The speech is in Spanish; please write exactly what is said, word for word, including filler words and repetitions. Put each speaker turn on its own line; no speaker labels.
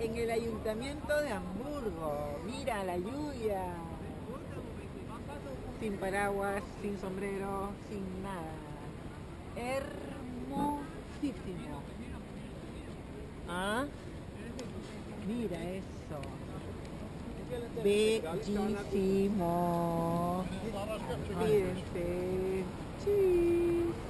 en el Ayuntamiento de Hamburgo. Mira la lluvia. Sin paraguas, sin sombrero, sin nada. Hermosísimo. ¿Ah? Mira eso. Bellísimo. Fíjense. Sí.